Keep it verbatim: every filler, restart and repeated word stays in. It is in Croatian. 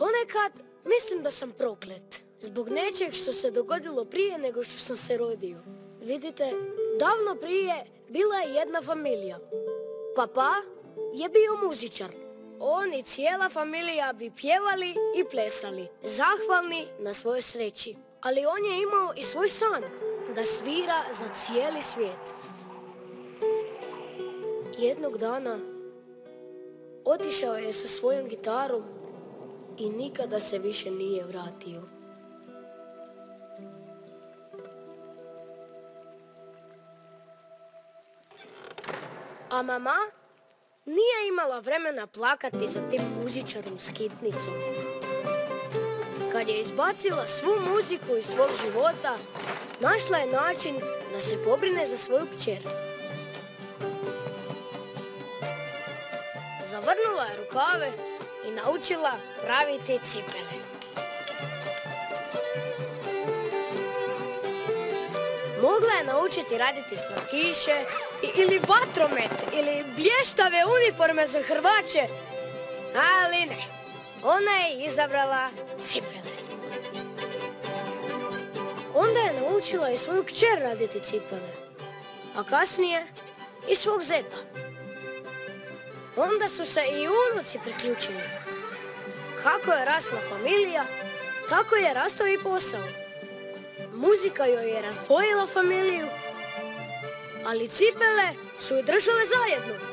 Ponekad mislim da sam proklet zbog nečeg što se dogodilo prije nego što sam se rodio. Vidite, davno prije bila je jedna familija. Papa je bio muzičar. On i cijela familija bi pjevali i plesali, zahvalni na svojoj sreći. Ali on je imao i svoj san, da svira za cijeli svijet. Jednog dana otišao je sa svojom gitarom i nikada se više nije vratio. A mama nije imala vremena plakati za tim muzičarom skitnicom. Kad je izbacila svu muziku iz svog života, našla je način da se pobrine za svoju kćer. Zavrnula je rukave i naučila praviti cipele. Mogla je naučiti raditi slatkiše ili vatromet ili blještave uniforme za hrvače, ali ne, ona je izabrala cipele. Onda je naučila i svoju kćer raditi cipele, a kasnije i svog zeta. Onda su se i unuci priključili. Kako je rasla familija, tako je rastao i posao. Muzika joj je razdvojila familiju, ali cipele su i držale zajedno.